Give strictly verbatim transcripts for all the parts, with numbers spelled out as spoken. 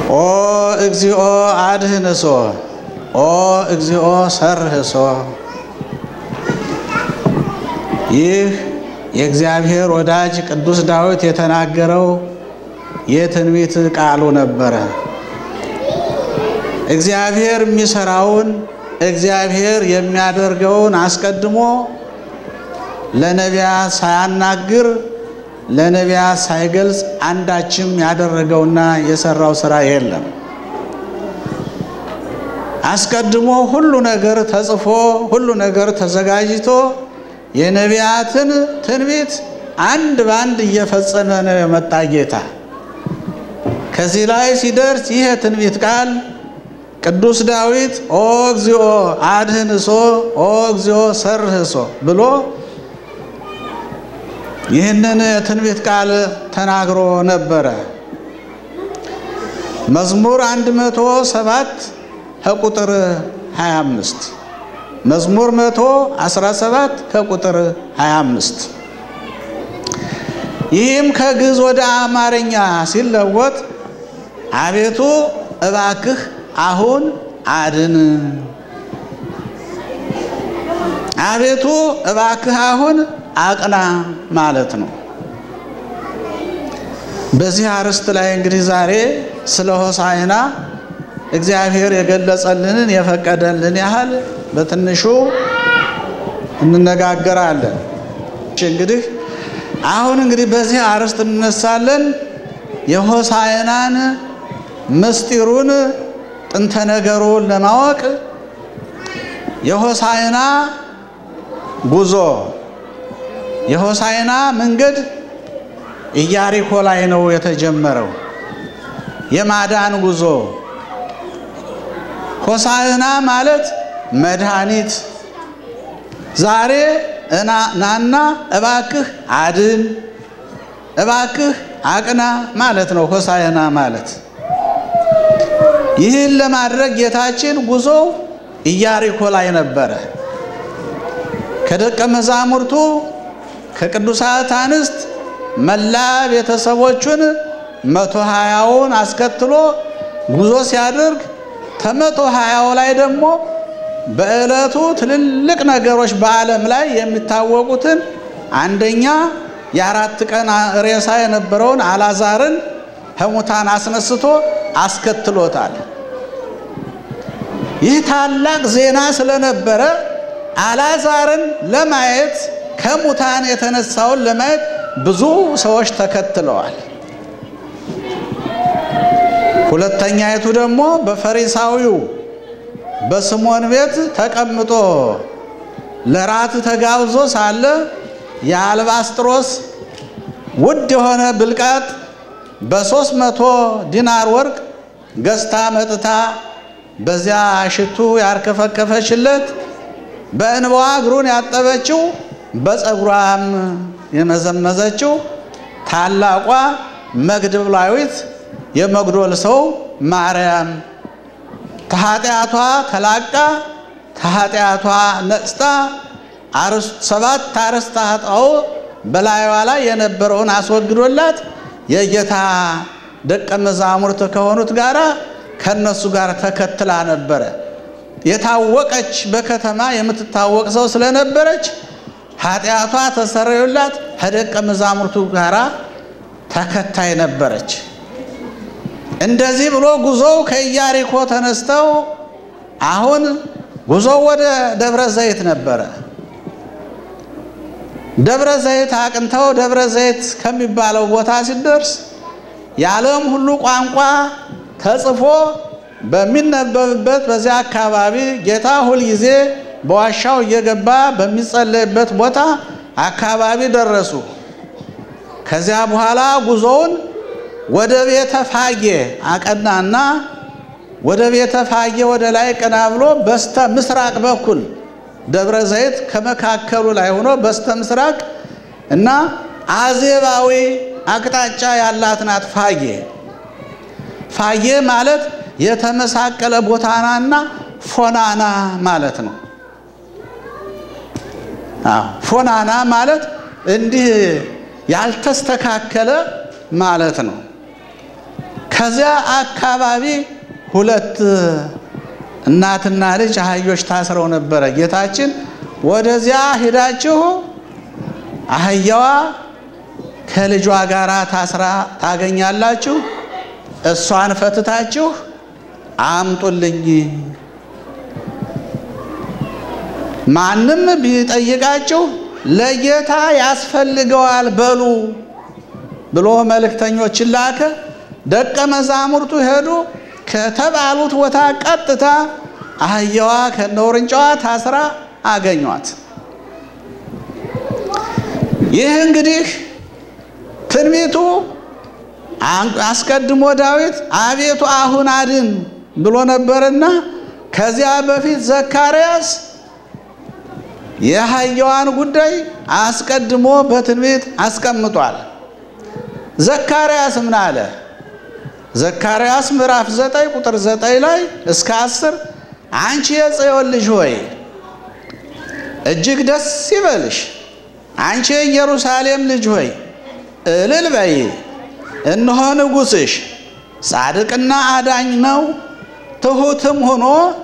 ኦ እግዚኦ አድህንሶ ኦ እግዚኦ ሰርህሶ ይህ የእግዚአብሔር ወዳጅ ቅዱስ ዳዊት የተናገረው የትንቢት ቃሉ ነበር። እግዚአብሔር የሚሰራውን እግዚአብሔር የሚያደርገውን አስቀድሞ ለነቢያት ሳያናግር ለነቢያት ሳይገልጽ አንዳችም ያደረገውና የሰራው ሥራ የለም። አስቀድሞ ሁሉ ነገር ተጽፎ ሁሉ ነገር ተዘጋጅቶ የነቢያትን ትንቢት አንድ ባንድ እየፈጸመ ነው የመጣ ጌታ። ከዚህ ላይ ሲደርስ ይህ ትንቢት ቃል ቅዱስ ዳዊት ኦ እግዚኦ አድህንሶ ኦ እግዚኦ ሰርህሶ ብሎ ይህንን ትንቢት ቃል ተናግሮ ነበረ። መዝሙር አንድ መቶ ሰባት ከቁጥር ሃያ አምስት መዝሙር መቶ አስራ ሰባት ከቁጥር ሃያ አምስት ይህም ከግዕዝ ወደ አማርኛ ሲለወጥ አቤቱ እባክህ አሁን አድን፣ አቤቱ እባክህ አሁን አቅና ማለት ነው። በዚህ አርስት ላይ እንግዲህ ዛሬ ስለ ሆሳዕና እግዚአብሔር የገለጸልንን የፈቀደልን ያህል በትንሹ እንነጋገራለን። እንግዲህ አሁን እንግዲህ በዚህ አርስት እንነሳለን። የሆሳዕናን ምስጢሩን ጥንተ ነገሩን ለማወቅ የሆሳዕና ጉዞ የሆሳዕና መንገድ ኢያሪኮ ላይ ነው የተጀመረው። የማዳን ጉዞ ሆሳዕና ማለት መድኃኒት ዛሬ እና ናና እባክህ አድን እባክህ አቅና ማለት ነው ሆሳዕና ማለት። ይህን ለማድረግ ጌታችን ጉዞ ኢያሪኮ ላይ ነበረ። ከደቀ መዛሙርቱ ከቅዱሳት አንስት መላ ቤተሰቦቹን መቶ ሃያውን አስከትሎ ጉዞ ሲያደርግ ከመቶ ሃያው ላይ ደግሞ በእለቱ ትልልቅ ነገሮች በዓለም ላይ የሚታወቁትን አንደኛ የአራት ቀን ሬሳ የነበረውን አልዓዛርን ከሙታን አስነስቶ አስከትሎታል። ይህ ታላቅ ዜና ስለነበረ አልዓዛርን ለማየት ከሙታን የተነሳውን ለማየት ብዙ ሰዎች ተከትለዋል። ሁለተኛይቱ ደግሞ በፈሪሳዊው በስምዖን ቤት ተቀምጦ ለራት ተጋብዞ ሳለ የአልባስጥሮስ ውድ የሆነ ብልቃጥ በሶስት መቶ ዲናር ወርቅ ገዝታ መጥታ በዚያ ሽቱ ያርከፈከፈችለት በእንባዋ እግሩን ያጠበችው በፀጉሯም የመዘመዘችው ታላቋ መግደላዊት የመግዶል ሰው ማርያም ተኃጢአቷ ተላቃ ተኃጢአቷ ነጽታ አርስት ሰባት አርስት ኃጢአው በላይዋ ላይ የነበረውን አስወግዶላት የጌታ ደቀ መዛሙርት ከሆኑት ጋራ ከነሱ ጋር ተከትላ ነበረ። የታወቀች በከተማ የምትታወቅ ሰው ስለነበረች ኃጢአቷ ተሰረዩላት ከደቀ መዛሙርቱ ጋራ ተከታይ ነበረች። እንደዚህ ብሎ ጉዞው ከኢያሪኮ ተነስተው አሁን ጉዞው ወደ ደብረ ዘይት ነበረ። ደብረ ዘይት አቅንተው ደብረ ዘይት ከሚባለው ቦታ ሲደርስ የዓለም ሁሉ ቋንቋ ተጽፎ በሚነበብበት በዚያ አካባቢ ጌታ ሁል ጊዜ በዋሻው እየገባ በሚጸለይበት ቦታ አካባቢ ደረሱ። ከዚያ በኋላ ጉዞውን ወደ ቤተ ፋጌ አቀናና ወደ ቤተ ፋጌ ወደ ላይ ቀና ብሎ በስተ ምስራቅ በኩል ደብረ ዘይት ከመካከሉ ላይ ሆኖ በስተ ምስራቅ እና አዜባዊ አቅጣጫ ያላት ናት ፋጌ። ፋጌ ማለት የተመሳቀለ ቦታናና ፎናና ማለት ነው። አዎ ፎናና ማለት እንዲህ ያልተስተካከለ ማለት ነው። ከዚያ አካባቢ ሁለት እናትና ልጅ አህዮች ታስረው ነበር ጌታችን ወደዚያ ሄዳችሁ አህያዋ ከልጇ ጋር ታስራ ታገኛላችሁ እሷን ፈትታችሁ አምጡልኝ ማንንም ቢጠይቃችሁ ለጌታ ያስፈልገዋል በሉ ብሎ መልእክተኞችን ላከ ደቀ መዛሙርቱ ሄዱ ከተባሉት ቦታ ቀጥታ አህያዋ ከነውርንጫዋ ታስራ አገኟት ይህ እንግዲህ ትንቢቱ አስቀድሞ ዳዊት አቤቱ አሁን አድን ብሎ ነበርና ከዚያ በፊት ዘካርያስ የአህያዋን ጉዳይ አስቀድሞ በትንቢት አስቀምጧል ዘካርያስ ምን አለ ዘካርያስ ምዕራፍ ዘጠኝ ቁጥር ዘጠኝ ላይ እስከ አስር አንቺ የጽዮን ልጅ ሆይ እጅግ ደስ ይበልሽ አንቺ የኢየሩሳሌም ልጅ ሆይ እልል በይ እነሆ ንጉሥሽ ጻድቅና አዳኝ ነው ትሁትም ሆኖ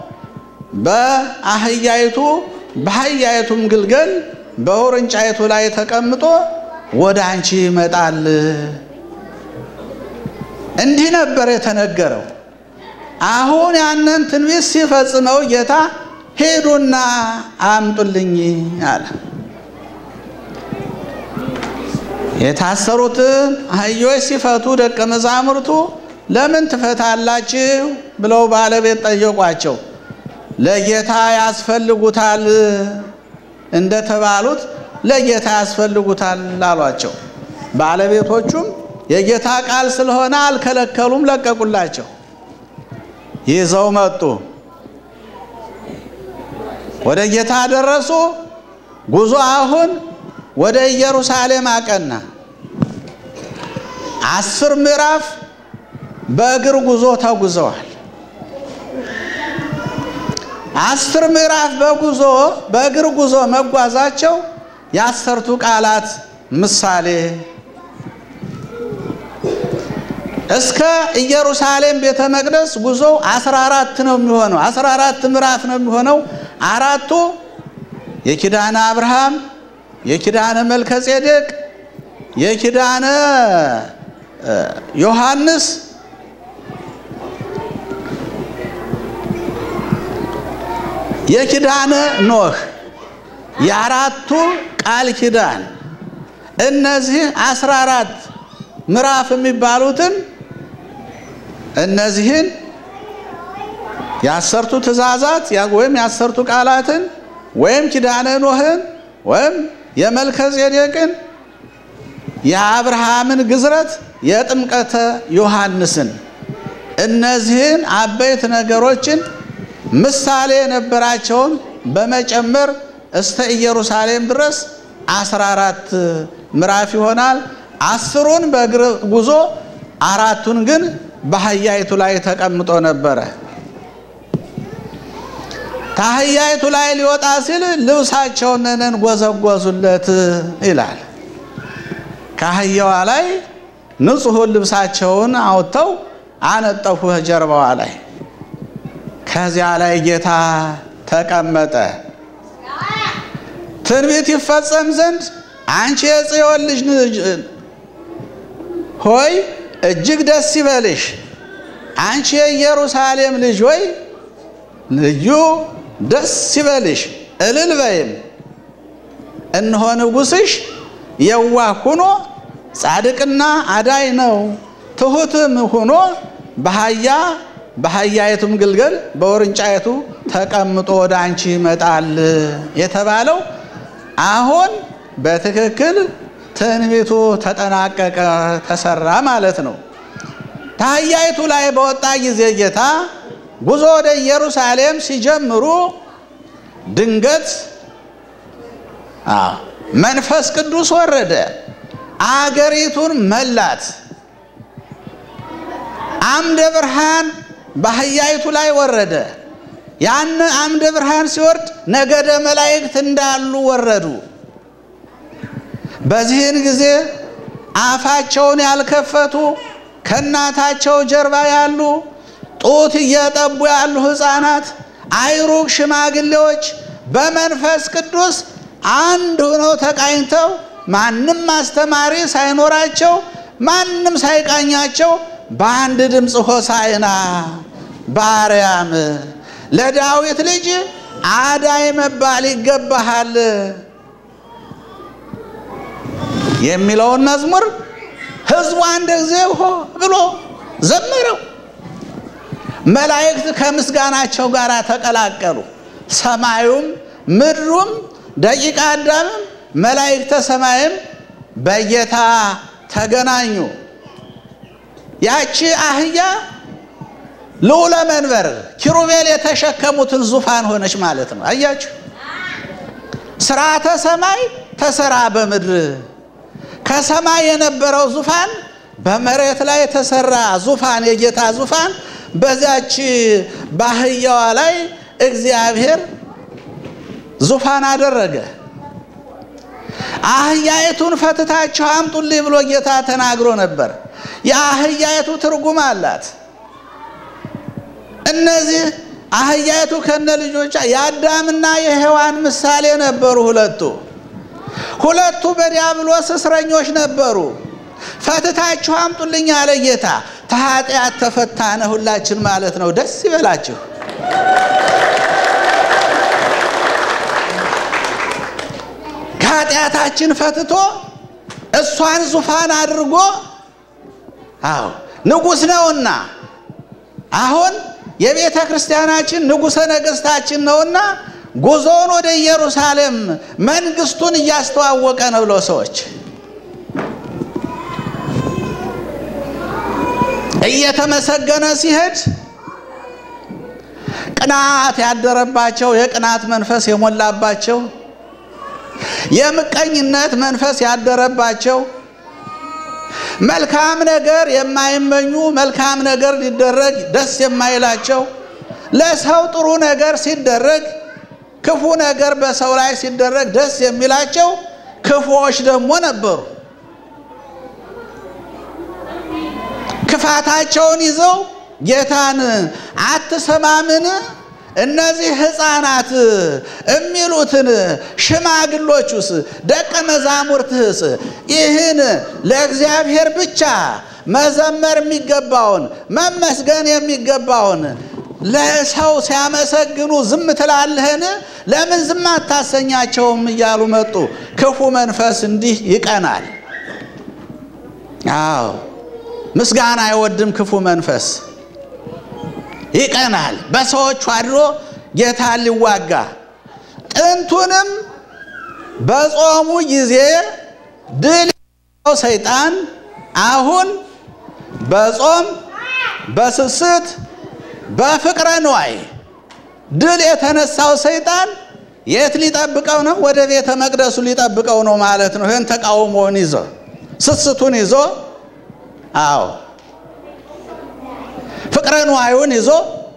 በአህያይቱ በአህያይቱም ግልገል በውርንጫይቱ ላይ ተቀምጦ ወደ አንቺ ይመጣል እንዲህ ነበር የተነገረው አሁን ያንን ትንቢት ሲፈጽመው ጌታ ሄዱና አምጡልኝ አለ የታሰሩትን አህዮች ሲፈቱ ደቀ መዛሙርቱ ለምን ትፈታላችሁ ብለው ባለቤት ጠየቋቸው ለጌታ ያስፈልጉታል እንደተባሉት ለጌታ ያስፈልጉታል አሏቸው ባለቤቶቹም የጌታ ቃል ስለሆነ አልከለከሉም ለቀቁላቸው ይዘው መጡ ወደ ጌታ ደረሱ ጉዞ አሁን ወደ ኢየሩሳሌም አቀና አስር ምዕራፍ በእግር ጉዞ ተጉዘዋል አስር ምዕራፍ በጉዞ በእግር ጉዞ መጓዛቸው ያሰርቱ ቃላት ምሳሌ እስከ ኢየሩሳሌም ቤተ መቅደስ ጉዞ አስራ አራት ነው የሚሆነው አስራ አራት ምዕራፍ ነው የሚሆነው አራቱ የኪዳነ አብርሃም የኪዳነ መልከጼዴቅ የኪዳነ ዮሐንስ የኪዳነ ኖህ የአራቱ ቃል ኪዳን እነዚህ አስራ አራት ምዕራፍ የሚባሉትን እነዚህን ያሰርቱ ትእዛዛት ወይም ያሰርቱ ቃላትን ወይም ኪዳነ ኖህን ወይም የመልከጼዴቅን የአብርሃምን ግዝረት የጥምቀተ ዮሐንስን እነዚህን አበይት ነገሮችን ምሳሌ ነበራቸውን በመጨመር እስተ ኢየሩሳሌም ድረስ አስራ አራት ምዕራፍ ይሆናል አስሩን በእግር ጉዞ አራቱን ግን በአህያይቱ ላይ ተቀምጦ ነበር ታህያይቱ ላይ ሊወጣ ሲል ልብሳቸውን ነን ጎዘጎዙለት ይላል ካህያዋ ላይ ንጹህ ልብሳቸውን አውጥተው አነጠፉ ጀርባዋ ላይ ከዚያ ላይ ጌታ ተቀመጠ ትንቢት ይፈጸም ዘንድ አንቺ የጽዮን ልጅ ሆይ እጅግ ደስ ይበልሽ አንቺ የኢየሩሳሌም ልጅ ሆይ ልዩ ደስ ይበልሽ እልል በይም እነሆ ንጉሥሽ የዋህ ሆኖ ጻድቅና አዳኝ ነው ትሁትም ሆኖ በአህያ በአህያይቱም ግልገል በውርንጫይቱ ተቀምጦ ወደ አንቺ ይመጣል የተባለው አሁን በትክክል ትንቢቱ ተጠናቀቀ ተሰራ ማለት ነው ታህያይቱ ላይ በወጣ ጊዜ ጌታ ጉዞ ወደ ኢየሩሳሌም ሲጀምሩ ድንገት መንፈስ ቅዱስ ወረደ አገሪቱን መላት አምደ ብርሃን በአህያይቱ ላይ ወረደ ያን አምደ ብርሃን ሲወርድ ነገደ መላእክት እንዳሉ ወረዱ በዚህን ጊዜ አፋቸውን ያልከፈቱ ከናታቸው ጀርባ ያሉ ጡት እየጠቡ ያሉ ሕፃናት አይሩቅ ሽማግሌዎች በመንፈስ ቅዱስ አንድ ሆነው ተቃኝተው ማንም አስተማሪ ሳይኖራቸው ማንም ሳይቃኛቸው በአንድ ድምፅ ሆሳዕና በአርያም ለዳዊት ልጅ አዳይ መባል ይገባሃል የሚለውን መዝሙር ሕዝቡ አንድ ጊዜ ሆ ብሎ ዘመረው። መላእክት ከምስጋናቸው ጋር ተቀላቀሉ። ሰማዩም ምድሩም ደቂቀ አዳምም መላእክተ ሰማይም በጌታ ተገናኙ። ያቺ አህያ ልዑለ መንበር ኪሩቤል የተሸከሙትን ዙፋን ሆነች ማለት ነው። አያችሁ፣ ሥርዓተ ሰማይ ተሰራ በምድር። ከሰማይ የነበረው ዙፋን በመሬት ላይ የተሰራ ዙፋን የጌታ ዙፋን በዛች ባህያዋ ላይ እግዚአብሔር ዙፋን አደረገ። አህያይቱን ፈትታችሁ አምጡልኝ ብሎ ጌታ ተናግሮ ነበር። የአህያይቱ ትርጉም አላት። እነዚህ አህያይቱ ከነ ልጆቿ የአዳምና የሔዋን ምሳሌ ነበሩ። ሁለቱ ሁለቱ በዲያብሎስ እስረኞች ነበሩ። ፈትታችሁ አምጡልኝ አለ ጌታ። ተኃጢአት ተፈታነ ሁላችን ማለት ነው። ደስ ይበላችሁ። ከኃጢአታችን ፈትቶ እሷን ዙፋን አድርጎ አዎ ንጉሥ ነውና አሁን የቤተ ክርስቲያናችን ንጉሠ ነገሥታችን ነውና ጉዞውን ወደ ኢየሩሳሌም መንግስቱን እያስተዋወቀ ነው ብለው ሰዎች እየተመሰገነ ሲሄድ ቅናት ያደረባቸው የቅናት መንፈስ የሞላባቸው የምቀኝነት መንፈስ ያደረባቸው መልካም ነገር የማይመኙ መልካም ነገር ሊደረግ ደስ የማይላቸው ለሰው ጥሩ ነገር ሲደረግ ክፉ ነገር በሰው ላይ ሲደረግ ደስ የሚላቸው ክፉዎች ደግሞ ነበሩ። ክፋታቸውን ይዘው ጌታን አትሰማምን? እነዚህ ሕፃናት እሚሉትን ሽማግሎቹስ ደቀ መዛሙርትስ ይህን ለእግዚአብሔር ብቻ መዘመር የሚገባውን መመስገን የሚገባውን ለሰው ሲያመሰግኑ ዝም ትላለህን? ለምን ዝም አታሰኛቸውም? እያሉ መጡ። ክፉ መንፈስ እንዲህ ይቀናል። አዎ ምስጋና አይወድም ክፉ መንፈስ ይቀናል። በሰዎች አድሮ ጌታን ሊዋጋ ጥንቱንም በጾሙ ጊዜ ድል የነሳው ሰይጣን አሁን በጾም በስስት በፍቅረ ንዋይ ድል የተነሳው ሰይጣን የት ሊጠብቀው ነው? ወደ ቤተ መቅደሱ ሊጠብቀው ነው ማለት ነው። ይህን ተቃውሞውን ይዞ ስስቱን ይዞ አዎ ፍቅረ ንዋዩን ይዞ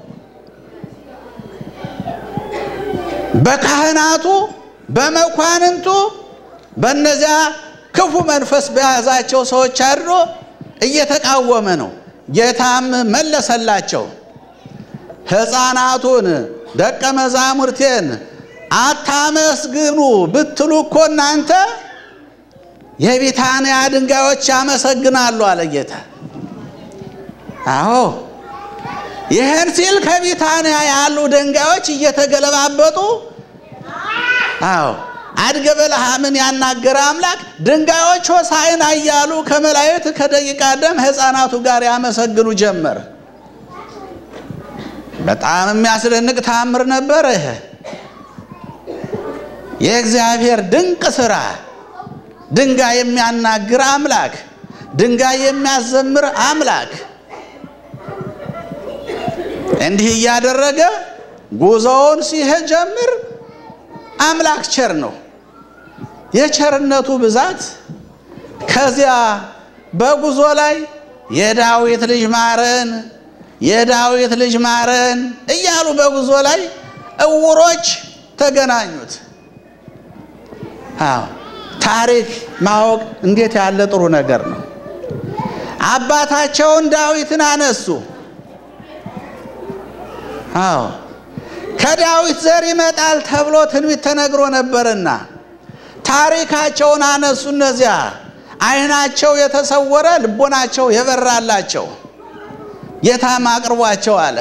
በካህናቱ በመኳንንቱ በእነዚያ ክፉ መንፈስ በያዛቸው ሰዎች አድሮ እየተቃወመ ነው። ጌታም መለሰላቸው። ሕፃናቱን ደቀ መዛሙርቴን አታመስግኑ ብትሉ እኮ እናንተ የቢታንያ ድንጋዮች ያመሰግናሉ አለ ጌታ። አዎ ይህን ሲል ከቢታንያ ያሉ ድንጋዮች እየተገለባበጡ አዎ አድገ በለሃምን ያናገረ አምላክ ድንጋዮች ሆሳዕና እያሉ ከመላእክት ከደቂቀ አዳም ሕፃናቱ ጋር ያመሰግኑ ጀመር። በጣም የሚያስደንቅ ተአምር ነበር ይሄ። የእግዚአብሔር ድንቅ ሥራ ድንጋይ የሚያናግር አምላክ ድንጋይ የሚያዘምር አምላክ እንዲህ እያደረገ ጉዞውን ሲጀምር አምላክ ቸር ነው። የቸርነቱ ብዛት ከዚያ በጉዞ ላይ የዳዊት ልጅ ማረን የዳዊት ልጅ ማረን እያሉ በጉዞ ላይ እውሮች ተገናኙት። አዎ ታሪክ ማወቅ እንዴት ያለ ጥሩ ነገር ነው። አባታቸውን ዳዊትን አነሱ አዎ ከዳዊት ዘር ይመጣል ተብሎ ትንቢት ተነግሮ ነበርና ታሪካቸውን አነሱ እነዚያ አይናቸው የተሰወረ ልቦናቸው የበራላቸው ጌታም አቅርቧቸው አለ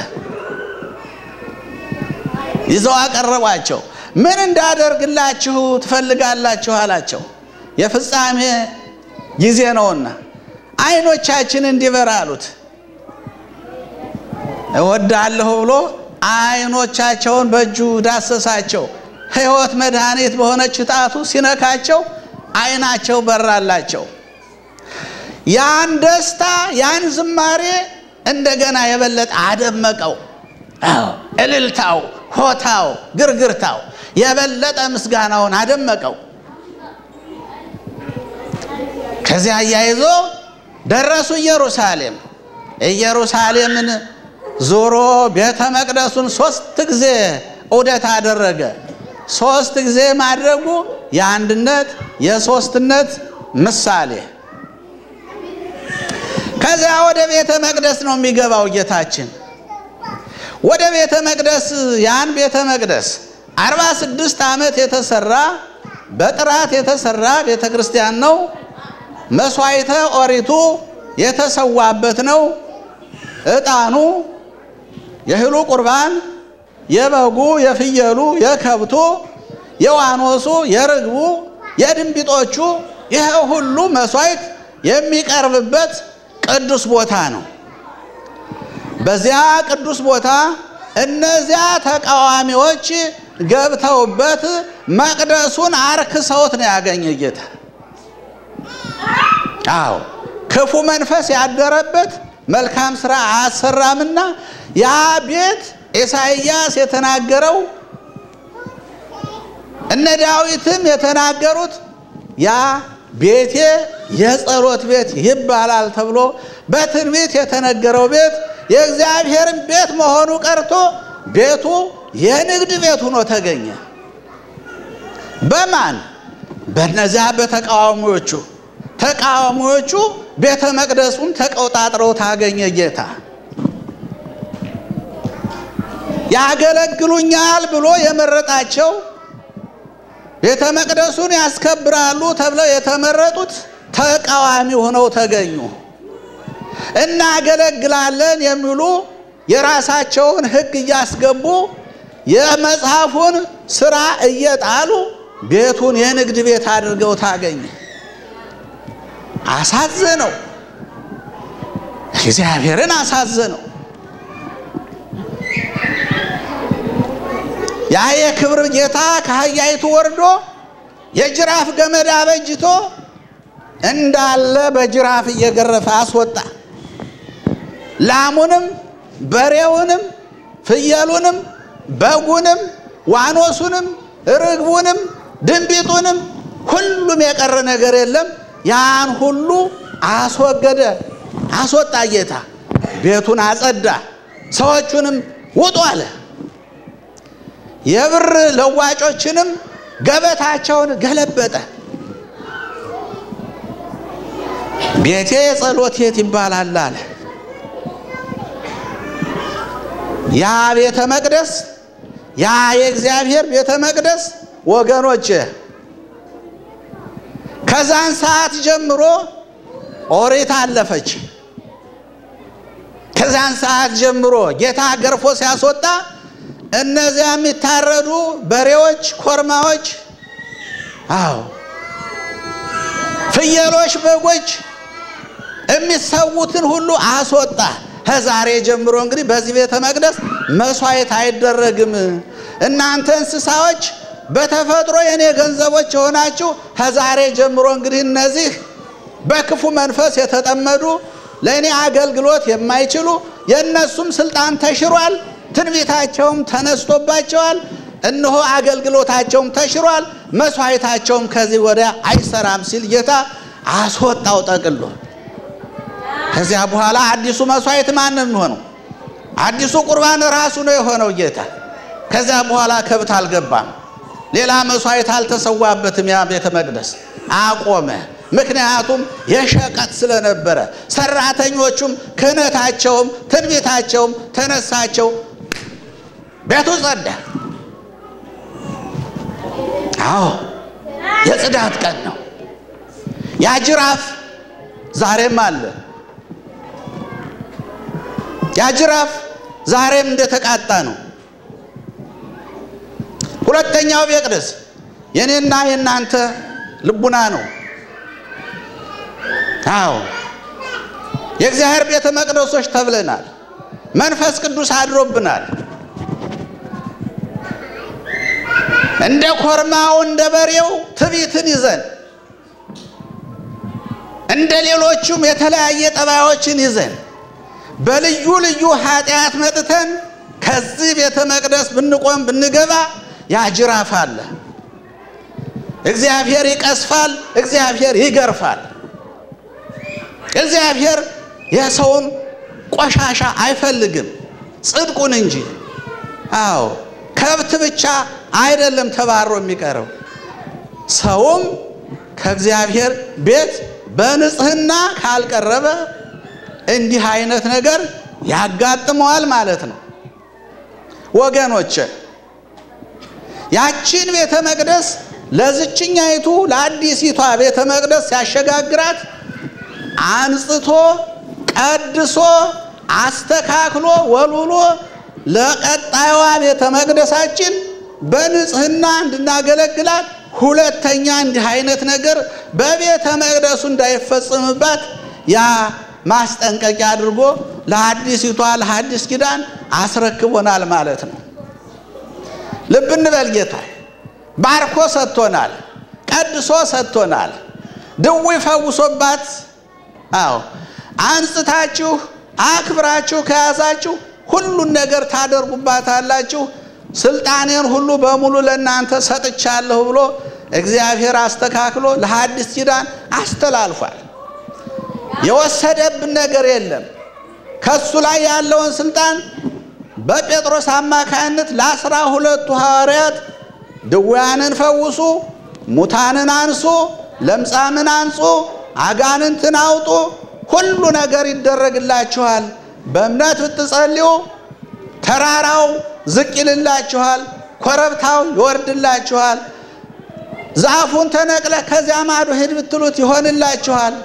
ይዘው አቀረቧቸው ምን እንዳደርግላችሁ ትፈልጋላችሁ አላቸው የፍጻሜ ጊዜ ነውና አይኖቻችን እንዲበራሉት እወዳለሁ ብሎ አይኖቻቸውን በእጁ ዳሰሳቸው ሕይወት መድኃኒት በሆነች ጣቱ ሲነካቸው አይናቸው በራላቸው ያን ደስታ ያን ዝማሬ እንደገና የበለጠ አደመቀው አዎ እልልታው ሆታው ግርግርታው የበለጠ ምስጋናውን አደመቀው ከዚያ ያይዞ ደረሱ ኢየሩሳሌም ኢየሩሳሌምን ዞሮ ቤተ መቅደሱን ሶስት ጊዜ ዑደት አደረገ ሶስት ጊዜ ማድረጉ የአንድነት የሶስትነት ምሳሌ ከዚያ ወደ ቤተ መቅደስ ነው የሚገባው ጌታችን ወደ ቤተ መቅደስ ያን ቤተ መቅደስ አርባ ስድስት ዓመት የተሰራ በጥራት የተሰራ ቤተ ክርስቲያን ነው መስዋዕተ ኦሪቱ የተሰዋበት ነው ዕጣኑ የህሉ ቁርባን የበጉ የፍየሉ የከብቱ የዋኖሱ የርግቡ የድንቢጦቹ ይሄ ሁሉ መስዋዕት የሚቀርብበት ቅዱስ ቦታ ነው በዚያ ቅዱስ ቦታ እነዚያ ተቃዋሚዎች ገብተውበት መቅደሱን አርክሰውት ነው ያገኘ ጌታ አዎ ክፉ መንፈስ ያደረበት መልካም ሥራ አሰራምና ያ ቤት ኢሳይያስ የተናገረው እነ ዳዊትም የተናገሩት ያ ቤቴ የጸሎት ቤት ይባላል ተብሎ በትንቢት የተነገረው ቤት የእግዚአብሔር ቤት መሆኑ ቀርቶ ቤቱ የንግድ ቤት ሆኖ ተገኘ በማን በነዛ በተቃዋሚዎቹ ተቃዋሚዎቹ ቤተ መቅደሱን ተቆጣጥረው ታገኘ ጌታ ያገለግሉኛል ብሎ የመረጣቸው ቤተ መቅደሱን ያስከብራሉ ተብለው የተመረጡት ተቃዋሚ ሆነው ተገኙ እና ያገለግላለን የሚሉ የራሳቸውን ሕግ ያስገቡ የመጽሐፉን ሥራ እየጣሉ ቤቱን የንግድ ቤት አድርገው ታገኘ አሳዘነው እግዚአብሔርን አሳዘነው ያ የክብር ጌታ ከአህያይቱ ወርዶ የጅራፍ ገመድ አበጅቶ እንዳለ በጅራፍ እየገረፈ አስወጣ ላሙንም በሬውንም ፍየሉንም በጉንም ዋኖሱንም ርግቡንም ድንቢጡንም ሁሉም የቀረ ነገር የለም ያን ሁሉ አስወገደ አስወጣ ጌታ ቤቱን አጸዳ ሰዎቹንም ውጡ አለ የብር ለዋጮችንም ገበታቸውን ገለበጠ ቤቴ ጸሎት ቤት ይባላል አለ ያ ቤተ መቅደስ ያ የእግዚአብሔር ቤተ መቅደስ ወገኖች ከዛን ሰዓት ጀምሮ ኦሪት አለፈች ከዛን ሰዓት ጀምሮ ጌታ ገርፎ ሲያስወጣ እነዚያ የሚታረዱ በሬዎች ኮርማዎች አዎ ፍየሎች በጎች የሚሰውትን ሁሉ አስወጣ ከዛሬ ጀምሮ እንግዲህ በዚህ ቤተ መቅደስ መስዋዕት አይደረግም እናንተ እንስሳዎች በተፈጥሮ የኔ ገንዘቦች ሆናችሁ ከዛሬ ጀምሮ እንግዲህ እነዚህ በክፉ መንፈስ የተጠመዱ ለኔ አገልግሎት የማይችሉ የነሱም ስልጣን ተሽሯል ትንቢታቸውም ተነስቶባቸዋል እነሆ አገልግሎታቸውም ተሽሯል መስዋዕታቸውም ከዚህ ወዲያ አይሰራም ሲል ጌታ አስወጣው ጠቅሎ ከዚያ በኋላ አዲሱ መስዋዕት ማን ነው አዲሱ ቁርባን ራሱ ነው የሆነው ጌታ ከዚያ በኋላ ከብት አልገባም ሌላ መስዋዕት አልተሰዋበትም ያ ቤተ መቅደስ አቆመ ምክንያቱም የሸቀጥ ስለነበረ ሰራተኞቹም ክህነታቸውም ትንቢታቸውም ተነሳቸው ቤቱ ጸዳ አዎ የጽዳት ቀን ነው ያ ጅራፍ ዛሬም አለ ያ ጅራፍ ዛሬም እንደተቃጣ ነው ሁለተኛው መቅደስ የኔና የናንተ ልቡና ነው አዎ የእግዚአብሔር ቤተ መቅደሶች ተብለናል መንፈስ ቅዱስ አድሮብናል እንደ ኮርማው እንደ በሬው ትዕቢትን ይዘን እንደ ሌሎችም የተለያየ ጠባዮችን ይዘን በልዩ ልዩ ኃጢአት መጥተን ከዚህ ቤተ መቅደስ ብንቆም ብንገባ ያጅራፍ አለ እግዚአብሔር ይቀስፋል እግዚአብሔር ይገርፋል እግዚአብሔር የሰውን ቆሻሻ አይፈልግም ጽድቁን እንጂ አዎ ከብት ብቻ አይደለም ተባሮ የሚቀረው ሰውም ከእግዚአብሔር ቤት በንጽህና ካልቀረበ እንዲህ አይነት ነገር ያጋጥመዋል ማለት ነው ወገኖች ያቺን ቤተ መቅደስ ለዝችኛይቱ ለአዲሲቷ ቤተ መቅደስ ያሸጋግራት አንጽቶ ቀድሶ አስተካክሎ ወልውሎ ለቀጣይዋ ቤተ መቅደሳችን በንጽህና እንድናገለግላት ሁለተኛ እንዲህ አይነት ነገር በቤተ መቅደሱ እንዳይፈጸምባት ያ ማስጠንቀቂያ አድርጎ ለአዲሲቷ ለሐዲስ ኪዳን አስረክቦናል ማለት ነው ልብ እንበል ጌታ ባርኮ ሰጥቶናል ቀድሶ ሰጥቶናል ድውይ ፈውሶባት አዎ አንጽታችሁ አክብራችሁ ከያዛችሁ ሁሉን ነገር ታደርጉባታላችሁ ስልጣኔን ሁሉ በሙሉ ለእናንተ ሰጥቻለሁ ብሎ እግዚአብሔር አስተካክሎ ለሐዲስ ኪዳን አስተላልፏል የወሰደብን ነገር የለም ከሱ ላይ ያለውን ስልጣን በጴጥሮስ አማካይነት ለአስራ ሁለቱ ሐዋርያት ድውያንን ፈውሱ ሙታንን አንሱ ለምጻምን አንጹ አጋንንትን አውጡ ሁሉ ነገር ይደረግላችኋል በእምነት ብትጸልዩ ተራራው ዝቅ ይልላችኋል ኮረብታው ይወርድላችኋል ዛፉን ተነቅለ ከዚያ ማዶ ሄድ ብትሉት ይሆንላችኋል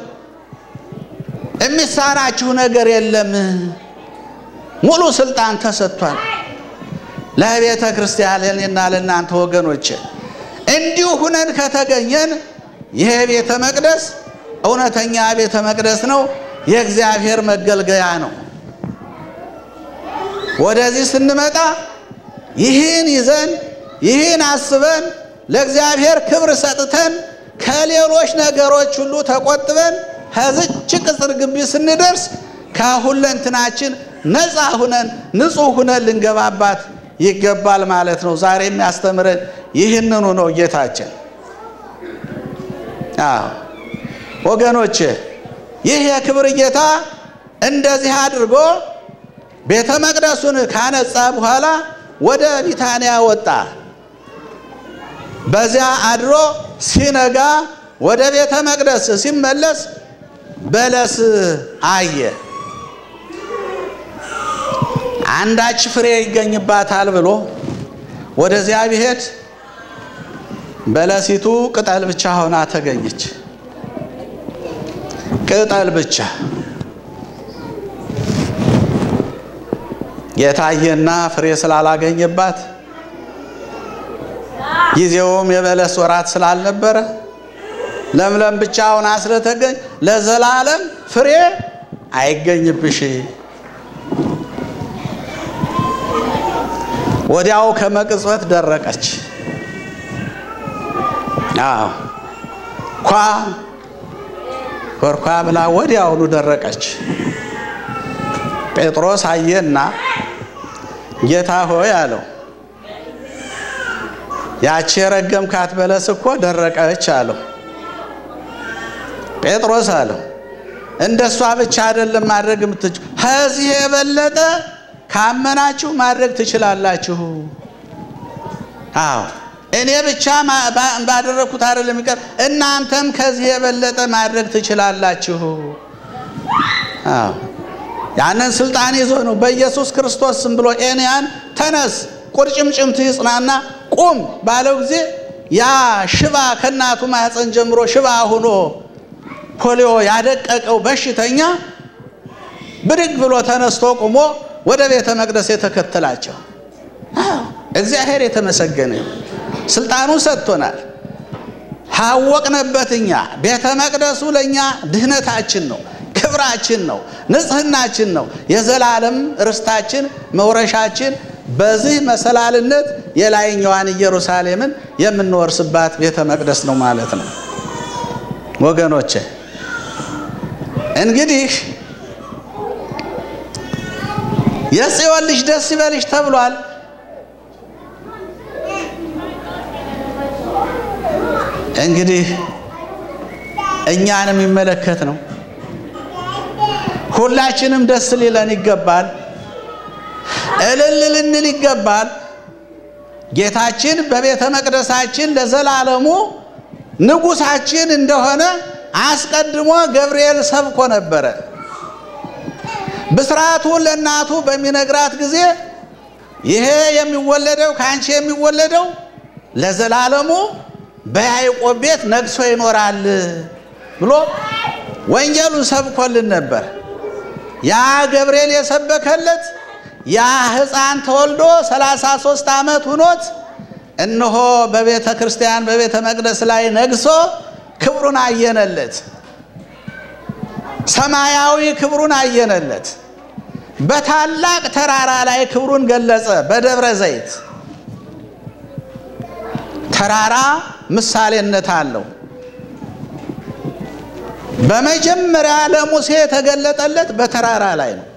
የሚሳናችሁ ነገር የለም ሙሉ ስልጣን ተሰጥቷል ለቤተ ክርስቲያን ለኔና ለናንተ ወገኖች እንዲሁ ሆነን ከተገኘን ይሄ ቤተ መቅደስ እውነተኛ ቤተ መቅደስ ነው የእግዚአብሔር መገልገያ ነው ወደዚህ ስንመጣ ይህን ይዘን ይህን አስበን ለእግዚአብሔር ክብር ሰጥተን ከሌሎች ነገሮች ሁሉ ተቆጥበን ከዚች ቅጽር ግቢ ስንደርስ ከሁለንትናችን ነፃ ሆነን ንጹህ ሆነን ልንገባባት ይገባል ማለት ነው ዛሬ የሚያስተምረን ይህንኑ ነው ጌታችን አዎ ወገኖች ይህ የክብር ጌታ እንደዚህ አድርጎ ቤተ መቅደሱን ካነጻ በኋላ ወደ ቢታንያ ወጣ በዚያ አድሮ ሲነጋ ወደ ቤተ መቅደስ ሲመለስ በለስ አየ አንዳች ፍሬ ይገኝባታል ብሎ ወደዚያ ቢሄድ በለሲቱ ቅጠል ብቻ ሆና ተገኘች ቅጠል ብቻ የታየና ፍሬ ስላላገኘባት ጊዜውም የበለስ ወራት ስላልነበረ ለምለም ብቻ ሆና ስለተገኘ ለዘላለም ፍሬ አይገኝብሽ ወዲያው ከመቅጽበት ደረቀች አዎ ኳ ኮርኳ ብላ ወዲያውኑ ደረቀች ጴጥሮስ አየና ጌታ ሆይ አለው ያቺ ረገምካት በለስ እኮ ደረቀች አለው ጴጥሮስ አለው እንደሷ ብቻ አይደለም ማድረግ የምትችሉ ከዚህ የበለጠ ካመናችሁ ማድረግ ትችላላችሁ አዎ እኔ ብቻ ባደረኩት አይደለም ይቀር እናንተም ከዚህ የበለጠ ማድረግ ትችላላችሁ አዎ ያንን ስልጣን ይዞ ነው በኢየሱስ ክርስቶስ ስም ብሎ ኤንያን ተነስ ቁርጭምጭምት ይጽናና ቁም ባለው ጊዜ ያ ሽባ ከናቱ ማህፀን ጀምሮ ሽባ ሆኖ ፖሊዮ ያደቀቀው በሽተኛ ብድግ ብሎ ተነስቶ ቆሞ ወደ ቤተ መቅደስ የተከተላቸው አዎ እግዚአብሔር የተመሰገነ ስልጣኑ ሰጥቶናል ሐወቅነበትኛ ቤተ መቅደሱ ለኛ ድህነታችን ነው ክብራችን ነው ንጽህናችን ነው የዘላለም ርስታችን መውረሻችን በዚህ መሰላልነት የላይኛዋን ኢየሩሳሌምን የምንወርስባት ቤተ መቅደስ ነው ማለት ነው ወገኖቼ እንግዲህ የጽዮን ልጅ ደስ ይበልሽ ተብሏል እንግዲህ እኛንም ይመለከት ነው ሁላችንም ደስ ሊለን ይገባል እልል ልንል ይገባል ጌታችን በቤተ መቅደሳችን ለዘላለሙ ንጉሳችን እንደሆነ አስቀድሞ ገብርኤል ሰብኮ ነበር ብስራቱ ለናቱ በሚነግራት ጊዜ ይሄ የሚወለደው ካንቺ የሚወለደው ለዘላለሙ በያዕቆብ ቤት ነግሶ ይኖራል ብሎ ወንጌሉን ሰብኮልን ነበር ያ ገብርኤል የሰበከለት ያ ሕፃን ተወልዶ ሰላሳ ሦስት ዓመት ሆኖት እነሆ በቤተ ክርስቲያን በቤተ መቅደስ ላይ ነግሶ ክብሩን አየነለት ሰማያዊ ክብሩን አየነለት በታላቅ ተራራ ላይ ክብሩን ገለጸ በደብረ ዘይት ተራራ ምሳሌነት አለው በመጀመሪያ ለሙሴ ተገለጠለት በተራራ ላይ ነው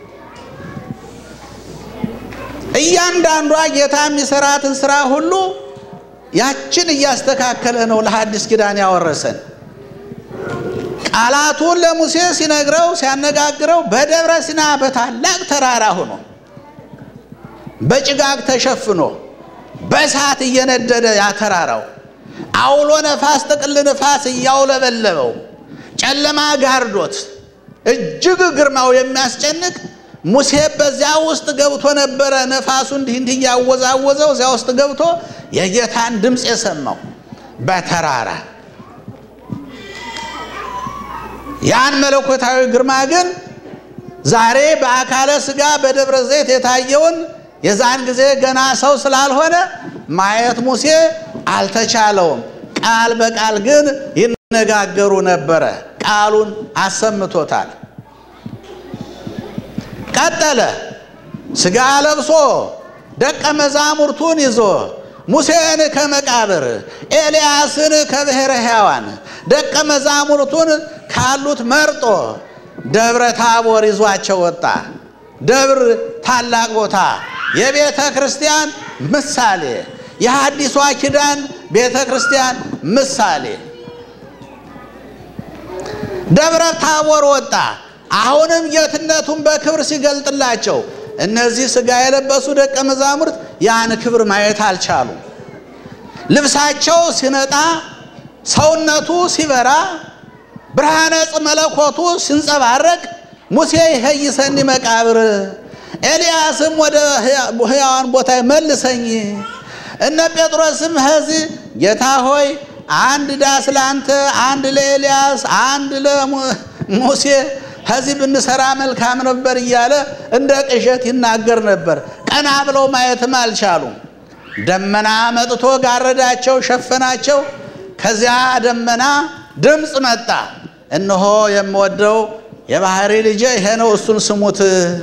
እያንዳንዷ ጌታ የሚሰራትን ስራ ሁሉ ያችን እያስተካከለ ነው ለሐዲስ ኪዳን ያወረሰን ቃላቱን ለሙሴ ሲነግረው ሲያነጋግረው በደብረ ሲና በታላቅ ተራራ ሆኖ በጭጋግ ተሸፍኖ በእሳት እየነደደ ያተራራው አውሎ ነፋስ ጥቅል ነፋስ ያውለበለበው ጨለማ ጋርዶት እጅግ ግርማው የሚያስጨንቅ ሙሴ በዚያ ውስጥ ገብቶ ነበር ነፋሱ እንዲህ እንዲህ ያወዛወዘው እዚያ ውስጥ ገብቶ የጌታን ድምጽ የሰማው በተራራ ያን መለኮታዊ ግርማ ግን ዛሬ በአካለ ስጋ በደብረ ዘይት የታየውን የዛን ጊዜ ገና ሰው ስላልሆነ ማየት ሙሴ አልተቻለውም ቃል በቃል ግን ይነጋገሩ ነበር ቃሉን አሰምቶታል ቀጠለ ስጋ ለብሶ ደቀ መዛሙርቱን ይዞ ሙሴን ከመቃብር ኤልያስን ከብሔረ ሕያዋን ደቀ መዛሙርቱን ካሉት መርጦ ደብረ ታቦር ይዟቸው ወጣ ደብር ታላቅ ቦታ የቤተ ክርስቲያን ምሳሌ የሐዲሷ ኪዳን ቤተ ክርስቲያን ምሳሌ ደብረ ታቦር ወጣ አሁንም ጌትነቱን በክብር ሲገልጥላቸው እነዚህ ስጋ የለበሱ ደቀ መዛሙርት ያን ክብር ማየት አልቻሉ ልብሳቸው ሲነጣ ሰውነቱ ሲበራ ብርሃነ መለኮቱ ሲንጸባረቅ ሙሴ ይሄይሰኒ መቃብር ኤልያስም ወደ ሕያዋን ቦታ መልሰኝ እነ ጴጥሮስም ከዚህ ጌታ ሆይ አንድ ዳስ ላንተ አንድ ለኤልያስ አንድ ለሙሴ ከዚህ ብንሰራ መልካም ነበር እያለ እንደ ቅዠት ይናገር ነበር ቀና ብለው ማየትም አልቻሉም ደመና መጥቶ ጋረዳቸው ሸፈናቸው ከዚያ ደመና ድምጽ መጣ እነሆ የምወደው የባህሪ ልጅ ይሄ ነው እሱን ስሙት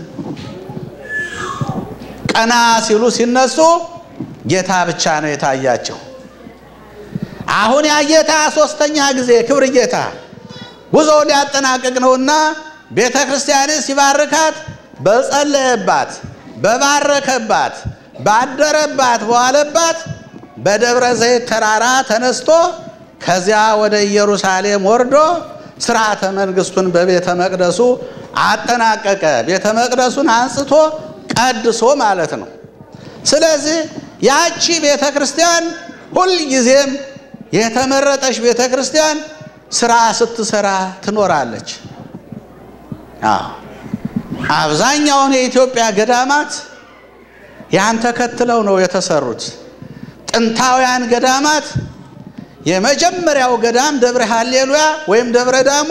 ቀና ሲሉ ሲነሱ ጌታ ብቻ ነው የታያቸው አሁን ያ ጌታ ሶስተኛ ጊዜ ክብር ጌታ ጉዞው ሊያጠናቅቅ ነውና ቤተ ክርስቲያን ሲባርካት በጸለየባት በባረከባት ባደረባት በዋለባት በደብረ ዘይት ተራራ ተነስቶ ከዚያ ወደ ኢየሩሳሌም ወርዶ ሥርዓተ መንግስቱን በቤተ መቅደሱ አጠናቀቀ ቤተ መቅደሱን አንጽቶ ቀድሶ ማለት ነው ስለዚህ ያቺ ቤተ ክርስቲያን ሁሉ ጊዜም የተመረጠች ቤተክርስቲያን ስራ ስትሰራ ትኖራለች። አዎ አብዛኛው የኢትዮጵያ ገዳማት ያን ተከትለው ነው የተሰሩት። ጥንታውያን ገዳማት የመጀመሪያው ገዳም ደብረ ሃሌሉያ ወይም ደብረ ዳሞ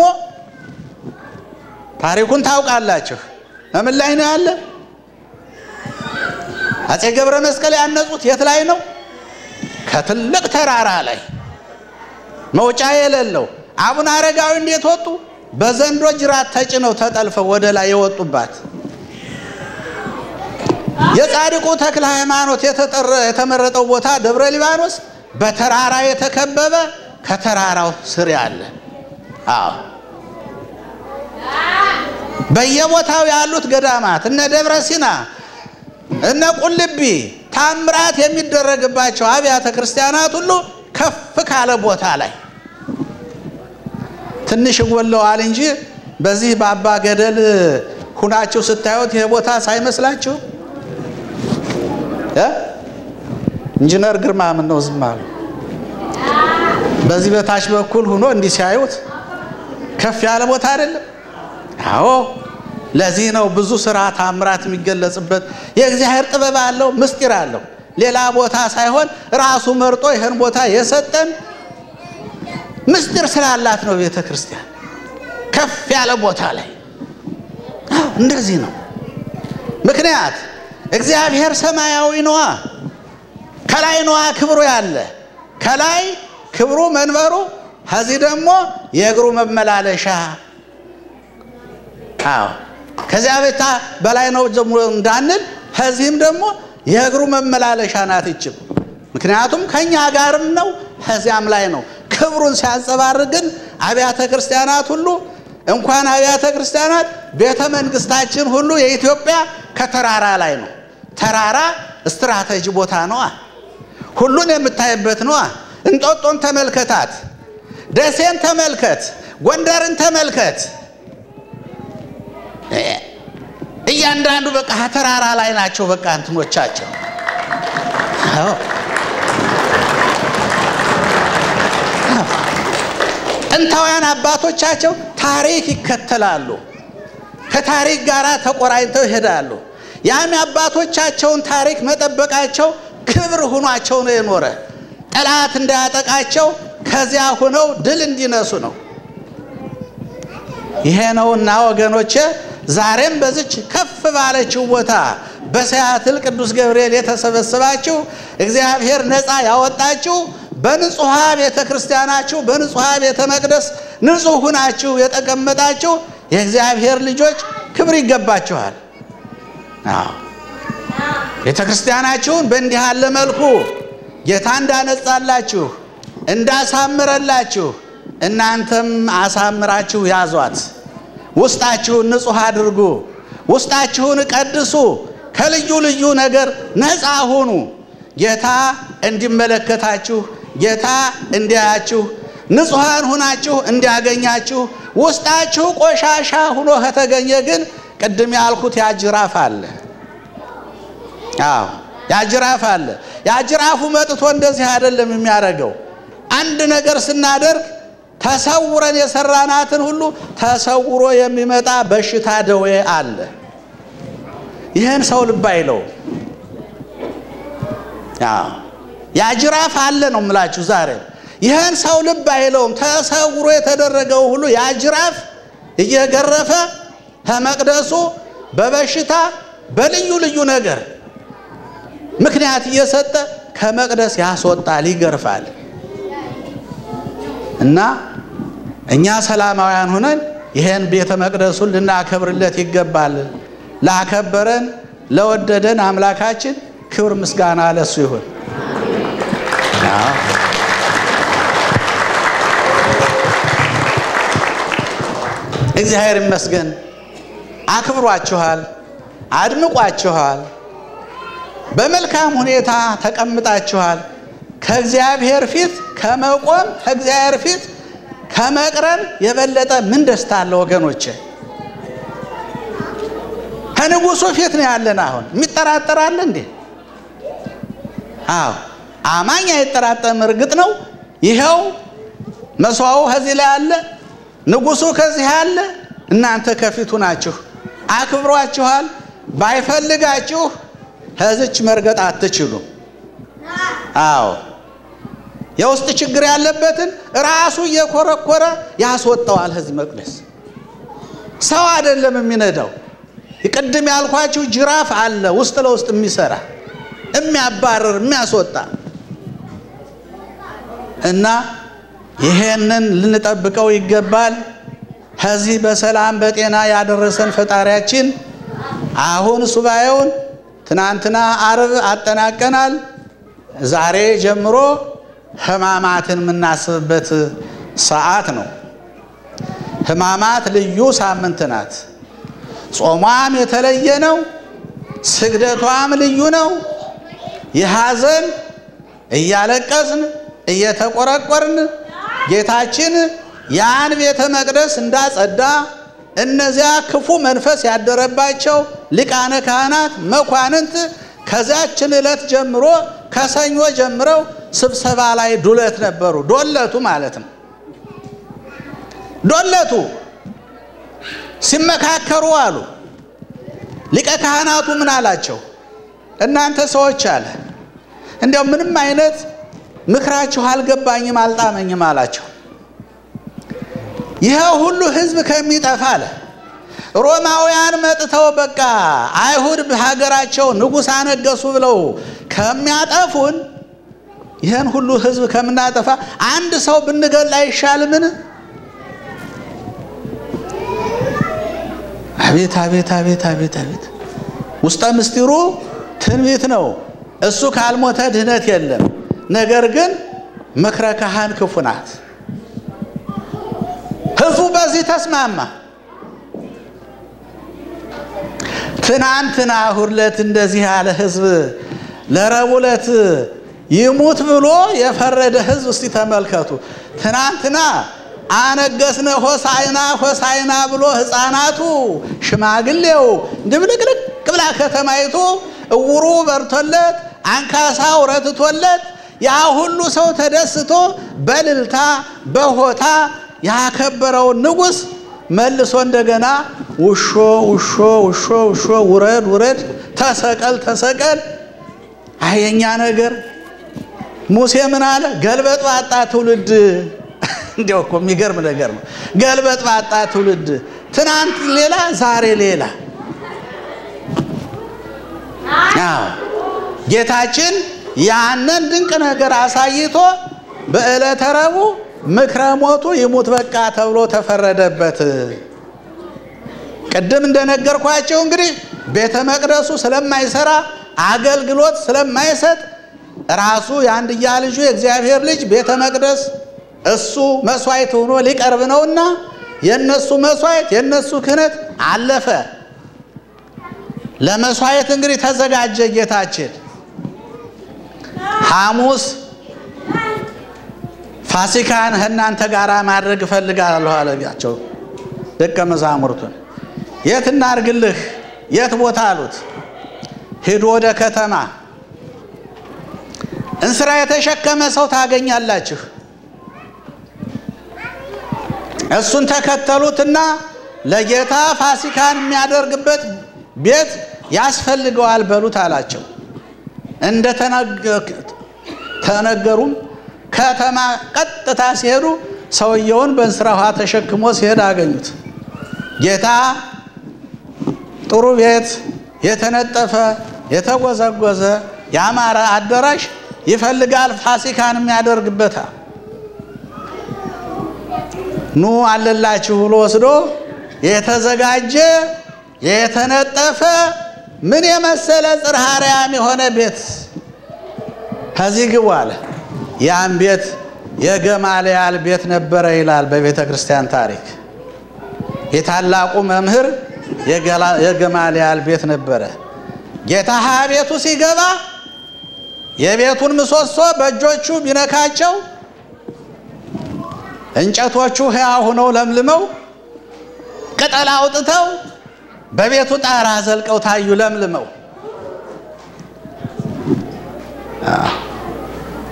ታሪኩን ታውቃላችሁ። ምን ላይ ነው ያለ? አፄ ገብረ መስቀል ያነጹት የት ላይ ነው? ከትልቅ ተራራ ላይ መውጫ የሌለው። አቡነ አረጋዊ እንዴት ወጡ? በዘንዶ ጅራት ተጭነው ተጠልፈው ወደ ላይ የወጡባት። የጻድቁ ተክለ ሃይማኖት የተመረጠው ቦታ ደብረ ሊባኖስ በተራራ የተከበበ ከተራራው ስር ያለ። አዎ በየቦታው ያሉት ገዳማት እነ ደብረ ሲና እነ ቁልቢ ታምራት የሚደረግባቸው አብያተ ክርስቲያናት ሁሉ ከፍ ካለ ቦታ ላይ ትንሽ ወለዋል እንጂ በዚህ ባባ ገደል ሁናችሁ ስታዩት የቦታ ሳይመስላችሁ እ ኢንጂነር ግርማ ምን ነው ዝም አሉ። በዚህ በታች በኩል ሆኖ እንዲህ ሲያዩት ከፍ ያለ ቦታ አይደለም? አዎ ለዚህ ነው ብዙ ስራ ታምራት የሚገለጽበት። የእግዚአብሔር ጥበብ አለው፣ ምስጢር አለው። ሌላ ቦታ ሳይሆን ራሱ መርጦ ይሄን ቦታ የሰጠን ምስጢር ስላላት ነው ቤተክርስቲያን ከፍ ያለ ቦታ ላይ። አዎ እንደዚህ ነው። ምክንያት እግዚአብሔር ሰማያዊ ነው። ከላይ ነው ክብሩ ያለ። ከላይ ክብሩ መንበሩ፣ ከዚህ ደግሞ የእግሩ መመላለሻ። አዎ ከዚያ ቤታ በላይ ነው እንዳንል ከዚህም ደግሞ የእግሩ መመላለሻ ናት ይችም። ምክንያቱም ከኛ ጋርም ነው ከዚያም ላይ ነው። ክብሩን ሲያንጸባርቅን አብያተ ክርስቲያናት ሁሉ እንኳን አብያተ ክርስቲያናት ቤተ መንግስታችን ሁሉ የኢትዮጵያ ከተራራ ላይ ነው። ተራራ ስትራቴጂ ቦታ ነው። ሁሉን የምታይበት ነው። እንጦጦን ተመልከታት፣ ደሴን ተመልከት፣ ጎንደርን ተመልከት። እያንዳንዱ በቃ ተራራ ላይ ናቸው። በቃ እንትኖቻቸው አዎ ጥንታውያን አባቶቻቸው ታሪክ ይከተላሉ። ከታሪክ ጋር ተቆራኝተው ይሄዳሉ። ያም አባቶቻቸውን ታሪክ መጠበቃቸው ክብር ሆኗቸው ነው የኖረ። ጠላት እንዳያጠቃቸው ከዚያ ሆነው ድል እንዲነሱ ነው። ይሄ ነውና ወገኖቼ ዛሬም በዚች ከፍ ባለችው ቦታ በሰያትል ቅዱስ ገብርኤል የተሰበሰባችሁ እግዚአብሔር ነፃ ያወጣችሁ በንጹሃ ቤተ ክርስቲያናችሁ በንጹሃ ቤተ መቅደስ ንጹህ ሆናችሁ የተቀመጣችሁ የእግዚአብሔር ልጆች ክብር ይገባችኋል። አዎ ቤተ ክርስቲያናችሁን በእንዲህ ያለ መልኩ ጌታ እንዳነጻላችሁ እንዳሳምረላችሁ እናንተም አሳምራችሁ ያዟት። ውስጣችሁን ንጹህ አድርጉ። ውስጣችሁን ቀድሱ። ከልዩ ልዩ ነገር ነፃ ሁኑ። ጌታ እንዲመለከታችሁ ጌታ እንዲያያችሁ ንጹሃን ሆናችሁ እንዲያገኛችሁ። ውስጣችሁ ቆሻሻ ሆኖ ከተገኘ ግን ቅድም ያልኩት ያጅራፍ አለ። አዎ ያጅራፍ አለ። ያጅራፉ መጥቶ እንደዚህ አይደለም የሚያደርገው። አንድ ነገር ስናደርግ ተሰውረን የሰራናትን ሁሉ ተሰውሮ የሚመጣ በሽታ ደዌ አለ። ይሄን ሰው ልብ አይለው። አዎ ያጅራፍ አለ ነው የምላችሁ ዛሬ። ይሄን ሰው ልብ አይለውም። ተሰውሮ የተደረገው ሁሉ ያጅራፍ እየገረፈ ከመቅደሱ በበሽታ በልዩ ልዩ ነገር ምክንያት እየሰጠ ከመቅደስ ያስወጣል፣ ይገርፋል። እና እኛ ሰላማውያን ሆነን ይሄን ቤተ መቅደሱን ልናከብርለት ይገባል። ላከበረን ለወደደን አምላካችን ክብር ምስጋና ለሱ ይሁን። እግዚአብሔር ይመስገን። አክብሯችኋል፣ አድምቋችኋል፣ በመልካም ሁኔታ ተቀምጣችኋል። ከእግዚአብሔር ፊት ከመቆም ከእግዚአብሔር ፊት ከመቅረብ የበለጠ ምን ደስታ አለ ወገኖቼ? ከንጉሱ ፊት ነው ያለን። አሁን የሚጠራጠር አለ እንዴ? አዎ አማኝ አይጠራጠርም እርግጥ ነው ይሄው መስዋዕቱ ከዚህ ላይ አለ ንጉሱ ከዚህ አለ እናንተ ከፊቱ ናችሁ አክብሯችኋል ባይፈልጋችሁ ከዚች መርገጥ አትችሉም አዎ የውስጥ ችግር ያለበትን ራሱ እየኮረኮረ ያስወጣዋል ህዝብ መቅደስ ሰው አይደለም የሚነዳው ይቀድም ያልኳችሁ ጅራፍ አለ ውስጥ ለውስጥ የሚሰራ የሚያባርር የሚያስወጣ እና ይሄንን ልንጠብቀው ይገባል ከዚህ በሰላም በጤና ያደረሰን ፈጣሪያችን አሁን ሱባኤውን ትናንትና አርብ አጠናቀናል ዛሬ ጀምሮ ህማማትን ምናስብበት ሰዓት ነው ህማማት ልዩ ሳምንት ናት ጾሟም የተለየ ነው ስግደቷም ልዩ ነው የሐዘን እያለቀስን እየተቆረቆርን ጌታችን ያን ቤተ መቅደስ እንዳጸዳ እነዚያ ክፉ መንፈስ ያደረባቸው ሊቃነ ካህናት መኳንንት ከዛችን ዕለት ጀምሮ ከሰኞ ጀምረው ስብሰባ ላይ ዱለት ነበሩ ዶለቱ ማለት ነው ዶለቱ ሲመካከሩ አሉ ሊቀ ካህናቱ ምን አላቸው እናንተ ሰዎች አለ እንደው ምንም አይነት ምክራችሁ አልገባኝም አልጣመኝም አላቸው ይሄ ሁሉ ህዝብ ከሚጠፋ አለ ሮማውያን መጥተው በቃ አይሁድ በሀገራቸው ንጉስ አነገሱ ብለው ከሚያጠፉን ይሄን ሁሉ ህዝብ ከምናጠፋ አንድ ሰው ብንገል አይሻልምን አቤት አቤት አቤት አቤት አቤት ውስጠ ምስጢሩ ትንቢት ነው እሱ ካልሞተ ድህነት የለም ነገር ግን ምክረ ካህን ክፉ ናት ህዝቡ በዚህ ተስማማ ትናንትና ሁለት እንደዚህ ያለ ህዝብ ለረቡለት ይሙት ብሎ የፈረደ ህዝብ እስቲ ተመልከቱ ትናንትና አነገስነ ሆሳዕና ሆሳዕና ብሎ ህፃናቱ ሽማግሌው ድብልቅልቅ ብላ ከተማይቱ እውሩ በርቶለት አንካሳው ረትቶለት ያ ሁሉ ሰው ተደስቶ በልልታ በሆታ ያከበረው ንጉስ መልሶ እንደገና ውሾ ውሾ ውሾ ውሾ ውረድ ውረድ ተሰቀል ተሰቀል አየኛ ነገር ሙሴ ምን አለ ገልበጥ ባጣ ትውልድ እንዴው እኮ የሚገርም ነገር ነው ገልበጥ ባጣ ትውልድ ትናንት ሌላ ዛሬ ሌላ አዎ ጌታችን ያንን ድንቅ ነገር አሳይቶ በዕለተ ረቡዕ ምክረ ሞቱ ይሙት በቃ ተብሎ ተፈረደበት ቀደም እንደነገርኳቸው እንግዲህ ቤተ መቅደሱ ስለማይሰራ አገልግሎት ስለማይሰጥ ራሱ ያንድያ ልጁ የእግዚአብሔር ልጅ ቤተ መቅደስ እሱ መስዋዕት ሆኖ ሊቀርብ ነውና የነሱ መስዋዕት የነሱ ክህነት አለፈ ለመስዋዕት እንግዲህ ተዘጋጀ ጌታችን ሐሙስ ፋሲካን እናንተ ጋራ ማድረግ ፈልጋለሁ አለያቸው ደቀ መዛሙርቱን የት እናርግልህ የት ቦታ አሉት ሄዶ ወደ ከተማ እንስራ የተሸከመ ሰው ታገኛላችሁ እሱን ተከተሉትና ለጌታ ፋሲካን የሚያደርግበት ቤት ያስፈልገዋል በሉት አላቸው እንደ ተነገሩም ከተማ ቀጥታ ሲሄዱ ሰውየውን በእንስራው ተሸክሞ ሲሄድ አገኙት ጌታ ጥሩ ቤት የተነጠፈ የተጎዘጎዘ ያማረ አዳራሽ ይፈልጋል ፋሲካን የሚያደርግበት ኑ አለላችሁ ብሎ ወስዶ የተዘጋጀ የተነጠፈ ምን የመሰለ ጽርሐ አርያም የሆነ ቤት ከዚህ ግቡ አለ ያን ቤት የገማልያል ቤት ነበረ ይላል በቤተ ክርስቲያን ታሪክ የታላቁ መምህር የገማልያል ቤት ነበረ ጌታ ቤቱ ሲገባ የቤቱን ምሰሶ በእጆቹ ቢነካቸው እንጨቶቹ ሕያው ሆነው ለምልመው ቅጠል አውጥተው በቤቱ ጣራ ዘልቀው ታዩ ለምልመው